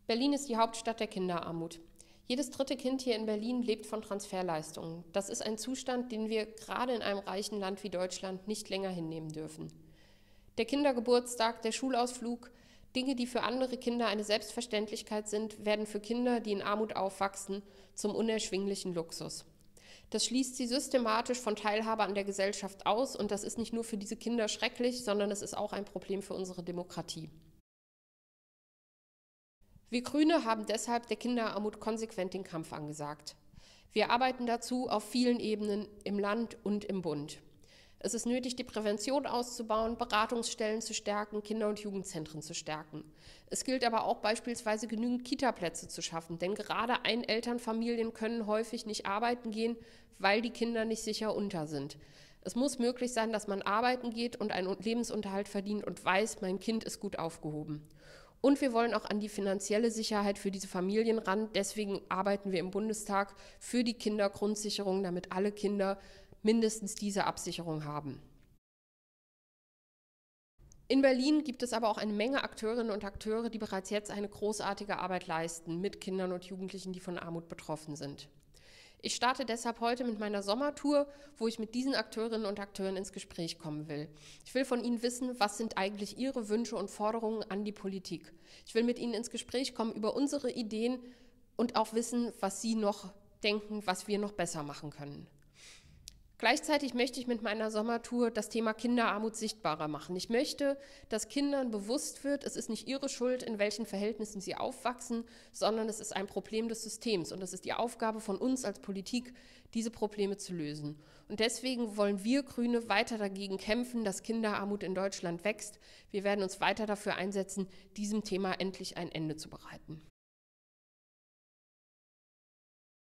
Berlin ist die Hauptstadt der Kinderarmut. Jedes dritte Kind hier in Berlin lebt von Transferleistungen. Das ist ein Zustand, den wir gerade in einem reichen Land wie Deutschland nicht länger hinnehmen dürfen. Der Kindergeburtstag, der Schulausflug, Dinge, die für andere Kinder eine Selbstverständlichkeit sind, werden für Kinder, die in Armut aufwachsen, zum unerschwinglichen Luxus. Das schließt sie systematisch von Teilhabe an der Gesellschaft aus und das ist nicht nur für diese Kinder schrecklich, sondern es ist auch ein Problem für unsere Demokratie. Wir Grüne haben deshalb der Kinderarmut konsequent den Kampf angesagt. Wir arbeiten dazu auf vielen Ebenen im Land und im Bund. Es ist nötig, die Prävention auszubauen, Beratungsstellen zu stärken, Kinder- und Jugendzentren zu stärken. Es gilt aber auch beispielsweise genügend Kitaplätze zu schaffen, denn gerade Einelternfamilien können häufig nicht arbeiten gehen, weil die Kinder nicht sicher unter sind. Es muss möglich sein, dass man arbeiten geht und einen Lebensunterhalt verdient und weiß, mein Kind ist gut aufgehoben. Und wir wollen auch an die finanzielle Sicherheit für diese Familien ran. Deswegen arbeiten wir im Bundestag für die Kindergrundsicherung, damit alle Kinder mindestens diese Absicherung haben. In Berlin gibt es aber auch eine Menge Akteurinnen und Akteure, die bereits jetzt eine großartige Arbeit leisten mit Kindern und Jugendlichen, die von Armut betroffen sind. Ich starte deshalb heute mit meiner Sommertour, wo ich mit diesen Akteurinnen und Akteuren ins Gespräch kommen will. Ich will von ihnen wissen, was sind eigentlich ihre Wünsche und Forderungen an die Politik. Ich will mit ihnen ins Gespräch kommen über unsere Ideen und auch wissen, was sie noch denken, was wir noch besser machen können. Gleichzeitig möchte ich mit meiner Sommertour das Thema Kinderarmut sichtbarer machen. Ich möchte, dass Kindern bewusst wird, es ist nicht ihre Schuld, in welchen Verhältnissen sie aufwachsen, sondern es ist ein Problem des Systems und es ist die Aufgabe von uns als Politik, diese Probleme zu lösen. Und deswegen wollen wir Grüne weiter dagegen kämpfen, dass Kinderarmut in Deutschland wächst. Wir werden uns weiter dafür einsetzen, diesem Thema endlich ein Ende zu bereiten.